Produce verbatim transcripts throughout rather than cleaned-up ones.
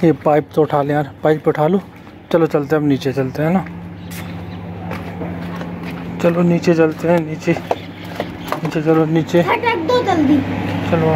ये पाइप तो उठा लें यार, पाइप उठा लूँ। चलो चलते हैं, अब नीचे चलते हैं ना। चलो नीचे चलते हैं, नीचे नीचे चलो नीचे। दो जल्दी चलो।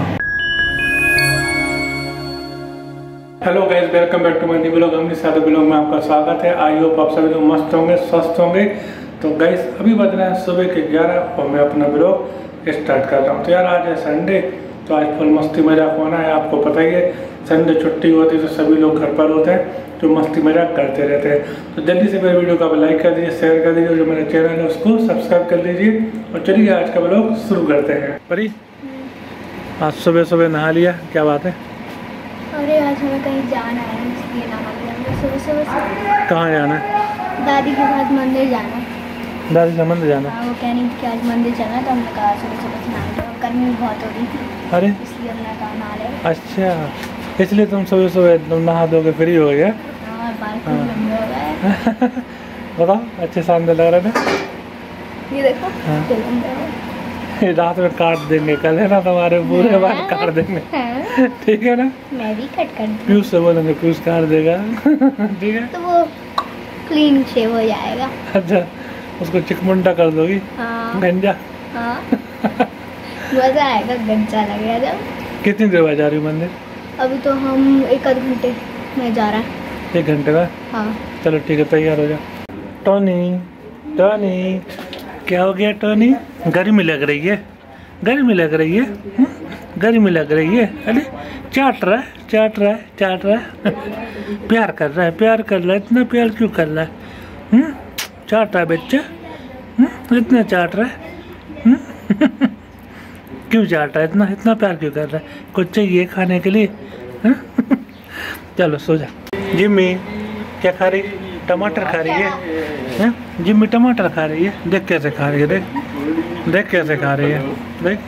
Hello guys, welcome back to my new blog. हमने सारे ब्लॉग में आपका स्वागत है। आई होप आप सभी लोग मस्त होंगे, स्वस्थ होंगे। तो गाइस अभी बज रहे हैं सुबह के ग्यारह और मैं अपना ब्लॉग स्टार्ट कर रहा हूँ। तो यार आज है संडे, तो आज फुल मस्ती मजाक होना है। आपको पता ही है संडे छुट्टी होती है तो सभी लोग घर पर होते हैं, जो मस्ती मजाक करते रहते हैं। तो जल्दी से मेरे वीडियो को आप लाइक कर दीजिए, शेयर कर दीजिए, जो मेरा चैनल है उसको सब्सक्राइब कर लीजिए। और चलिए आज का ब्लॉग शुरू करते हैं। परी आज सुबह सुबह नहा लिया, क्या बात है? अरे आज हमें कहीं जाना है, इसलिए नहा लिया सुबह सुबह। कहाँ जाना है? दादी के साथ मंदिर जाना है। दादी का मंदिर जाना? हाँ, वो कह रही थी कि आज मंदिर जाना, तो हमने कहा सुबह सुबह से नहा लिया। गर्मी भी बहुत हो रही थी, अरे इसलिए हमने कहा नहा ले। अच्छा, इसलिए तुम सुबह सुबह तुम नहा दोगे फ्री हो गया? हाँ, बाल खूब लंबे हो गए। बताओ, अच्छे शानदार लग रहे थे। ये देखो हाँ। कितने लंबे हो गए। रात में काट देंगे, कल है ना तुम्हारे पूरे बाल काट देंगे। हाँ। ठीक है ना? मैं भी कट कर दूँ। पीयूष से बोलेंगे, पीयूष काट देगा। ठीक है, तो वो क्लीन शेव हो जाएगा। अच्छा, उसको चिकमुंडा कर दोगी? हाँ गंजा। हाँ मजा आएगा, गंजा लगेगा जब। कितनी देर बाद जा रही हो मंदिर? अभी तो हम एक आध घंटे में जा रहा है। एक घंटे का? हाँ। चलो ठीक है, तैयार हो जा। टोनी टोनी क्या हो गया टोनी? गर्मी लग रही है, गर्मी लग रही है, हुँ? गर्मी लग रही है। अरे चाट रहा है, चाट रहा है, चाट रहा है। प्यार कर रहा है, प्यार कर रहा है। इतना प्यार क्यों कर रहा है? हुँ? चाट रहा है बच्चा, हुँ? इतना चाट रहा है, हुँ? क्यों चाट रहा है? इतना इतना प्यार क्यों कर रहा है? कुछ चाहिए खाने के लिए? हुँ? चलो सो जा। जिम्मी क्या खा रही? टमाटर खा रही है, हैं? जिम्मी टमाटर खा रही है। देख कैसे खा रही है, देख देख कैसे खा रही है, देख।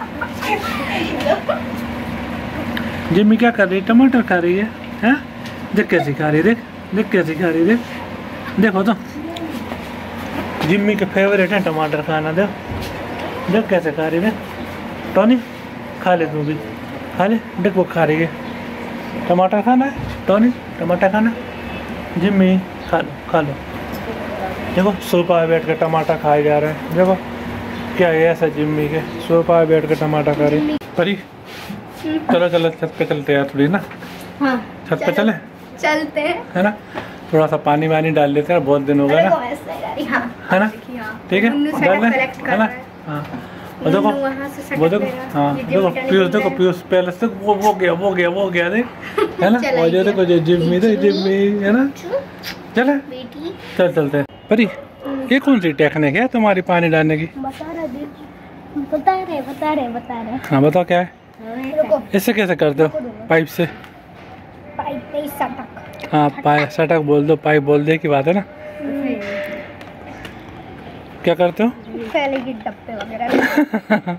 जिम्मी क्या कर रही है? टमाटर खा रही है, हैं? देख कैसे खा रही है, देख देख कैसे खा रही है, देख देखो तो। जिम्मी के फेवरेट है टमाटर खाना, देख देख कैसे खा रही है। टोनी खा ले, तू भी खा ले। देख वो खा रही है, टमाटर खाना है टोनी, टमाटर खाना। जिम्मी खा लो, खा लो। देखो सोफा पे बैठ कर टमाटर खाए जा रहे हैं। देखो क्या है ऐसा जिम्मी के, सोफा पे बैठ कर टमाटर खा रही। परी चलो चलो छत पे चलते हैं थोड़ी ना। हाँ, छत पे चले चलते हैं, है ना? थोड़ा सा पानी वानी डाल लेते हैं, बहुत दिन हो गए ना, है ना? ठीक है, डाल ले, है ना? हाँ, वो देखो वो देखो, हाँ देखो पीयूष, देखो पीयूष पहले से वो वो गया वो गया वो गया देख, है ना? वो जो देखो जो जिम्मी देख, जिम्मी है ना? चले चल चलते हैं। परी ये कौन सी टेक्निक है तुम्हारी पानी डालने की? बता रहे बता रहे बता रहे बता रहे हाँ बताओ क्या है? इससे कैसे करते हो? पाइप से? पाइप में सटक। हाँ पाइप सटक बोल दो, पाइप बोल दे की बात है ना? क्या करते हो? पहले के डब्बे वगैरह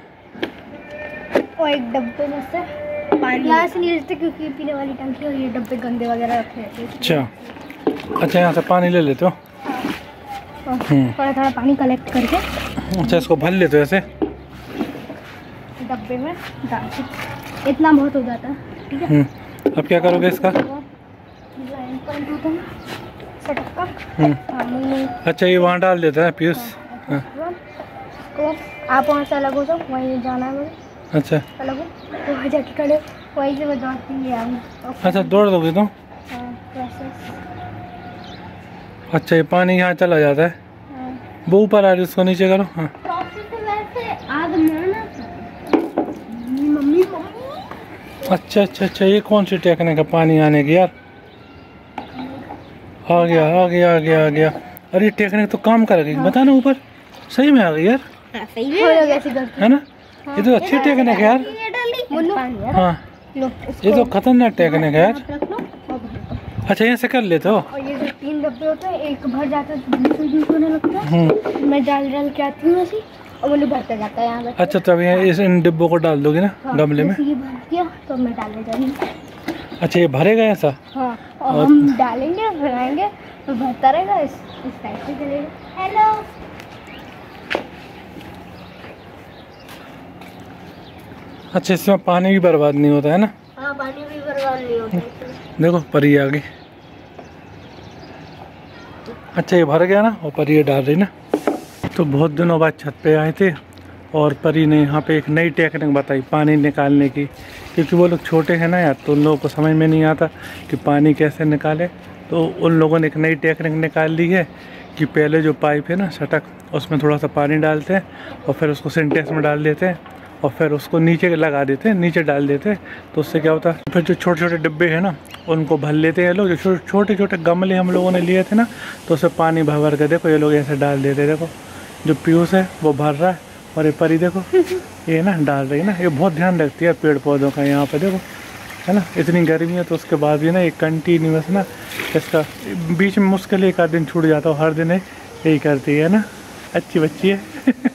और एक डब्बे में से पानी यहाँ से नहीं लेते, क्योंकि पीने वाली टंकी और ये डब्बे गंदे वगैरह रखे रहते हैं। अच्छा अच्छा, यहाँ से पानी ले लेते हो? थोड़ा थोड़ा पानी कलेक्ट करके अच्छा, इसको भर लेते हो ऐसे डब्बे में डाल के, इतना बहुत हो जाता है। ठीक है, अब क्या करोगे इसका? अच्छा ये वहाँ डाल देता है पीयूष? हाँ। तो आप वहाँ से अलग हो जाओ, वहीं जाना है मुझे। अच्छा अलग हो तो वहाँ जाके खड़े, वहीं से मैं दौड़ती है। अच्छा दौड़ दोगे तो? अच्छा ये पानी यहाँ चला जाता है, वो ऊपर आ रही है, उसको नीचे करो। हाँ मम्मी अच्छा अच्छा अच्छा, ये कौन सी टेक्निक है पानी आने की यार? आ गया आ गया आ गया आ गया। अरे टेक्निक तो काम करेगी, बता ना ऊपर सही में आ गई यार, है ना? ये तो अच्छी टेक्निक है यार। हाँ ये तो खतरनाक टेक्निक है यार। अच्छा यहाँ से कर लेते हो? और ये जो तीन डब्बे होते हैं, एक भर जाता है दूसरे यूज होने लगता है, मैं डाल डाल के आती हूँ ऐसे, और मुझे भरता जाता है यहाँ। अच्छा तो अभी इस इन डिब्बों को डाल दोगे ना? हाँ, गमले में? ये भर दिया तो मैं डालने जाऊंगी। अच्छा ये भरेगा ऐसा? हाँ, और, और हम डालेंगे भराएंगे तो भरता रहेगा, इस इस टाइप से चलेगा। हेलो अच्छा, इसमें पानी भी बर्बाद नहीं होता है ना? हाँ पानी भी बर्बाद नहीं होता। देखो परी आ गई। अच्छा ये भर गया ना, और परी ये डाल रही ना। तो बहुत दिनों बाद छत पे आए थे और परी ने यहाँ पे एक नई टेक्निक बताई पानी निकालने की, क्योंकि वो लोग छोटे हैं ना यार, तो उन लोगों को समझ में नहीं आता कि पानी कैसे निकाले। तो उन लोगों ने एक नई टेक्निक निकाल ली है कि पहले जो पाइप है ना सटक, उसमें थोड़ा सा पानी डालते हैं और फिर उसको सिंटेक्स में डाल देते हैं और फिर उसको नीचे लगा देते हैं, नीचे डाल देते हैं। तो उससे क्या होता है, फिर जो छोटे छोटे डिब्बे हैं ना उनको भर लेते हैं लोग। जो छोटे छोटे गमले हम लोगों ने लिए थे ना, तो उससे पानी भर भर के देखो ये लोग ऐसे डाल देते। देखो जो पीयूष है वो भर रहा है और ये परी देखो ये ना डाल रही है ना। ये बहुत ध्यान रखती है पेड़ पौधों का। यहाँ पे देखो है ना, इतनी गर्मी है तो उसके बाद भी ना एक कंटिन्यूस ना इसका बीच में मुश्किल एक आध दिन छूट जाता है, हर दिन यही करती है ना। अच्छी बच्ची है।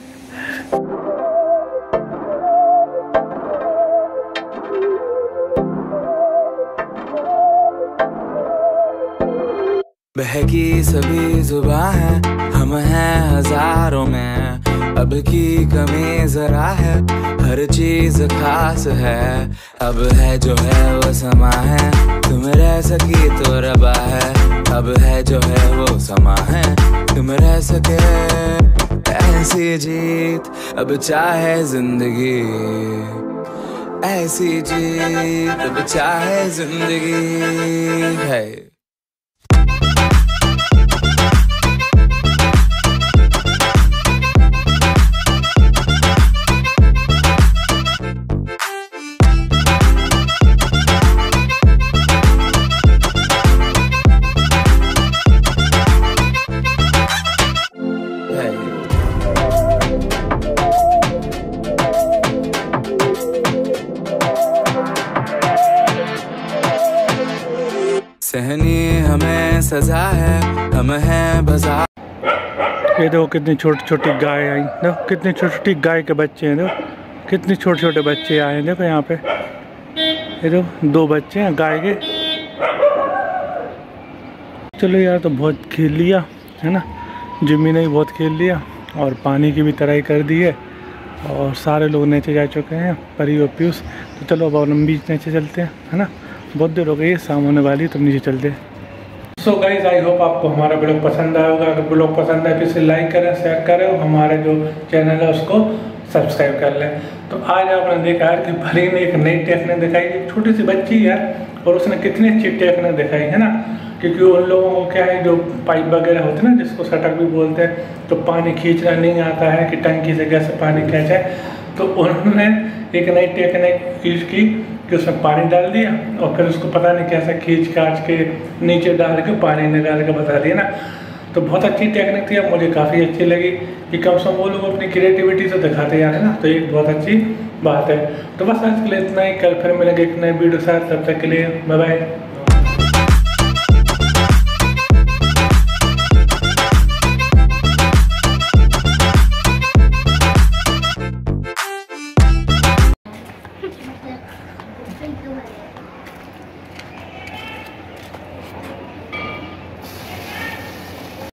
बहकी सभी जुबां है, हम हैं हजारों में, अब की कमी जरा है, हर चीज खास है। अब है जो है वो समा है, तुम रह सकी तो रबा है। अब है जो है वो समा है, तुम रह सके ऐसी जीत। अब चाहे जिंदगी ऐसी जीत, अब चाहे जिंदगी है। सहनी हमें सजा है, हम हैं बाजार। ये देखो कितनी छोटी छोटी गाय आई, देखो कितनी छोटी छोटी गाय के बच्चे हैं। देखो कितने छोटे छोटे बच्चे आए हैं। देखो यहाँ पे ये देखो दो बच्चे हैं गाय के। चलो यार तो बहुत खेल लिया है ना, जिम्मी ने भी बहुत खेल लिया और पानी की भी तराई कर दी है और सारे लोग नीचे जा चुके हैं, परी और पीयूष। तो चलो अब और हम बीच नीचे चलते हैं है ना, बहुत देर हो गई है, शाम होने वाली, तब नीचे चलते हैं। सो गाइज आई होप आपको हमारा ब्लॉग पसंद आया होगा। अगर ब्लॉग पसंद आए तो इसे लाइक करें, शेयर करें और हमारे जो चैनल है उसको सब्सक्राइब कर लें। तो आज आपने देखा यार कि परी ने एक नई टेक्निक दिखाई, एक छोटी सी बच्ची है और उसने कितनी अच्छी टेक्निक दिखाई है ना। क्योंकि उन लोगों को क्या है, जो पाइप वगैरह होते हैं ना जिसको सटक भी बोलते हैं, तो पानी खींचना नहीं आता है कि टंकी से कैसे पानी खींचे। तो उन्होंने एक नई टेक्निक यूज की कि उसमें पानी डाल दिया और फिर उसको पता नहीं कैसे खींच काच के नीचे डाल के पानी निकाल के बता दिया ना। तो बहुत अच्छी टेक्निक थी, अब मुझे काफ़ी अच्छी लगी कि कम से कम वो लोग अपनी क्रिएटिविटी से दिखाते जा रहे हैं ना, तो एक बहुत अच्छी बात है। तो बस आज के लिए इतना ही, कल फिर मिलेंगे एक नए वीडियो साथ, तब तक के लिए बाय बाय।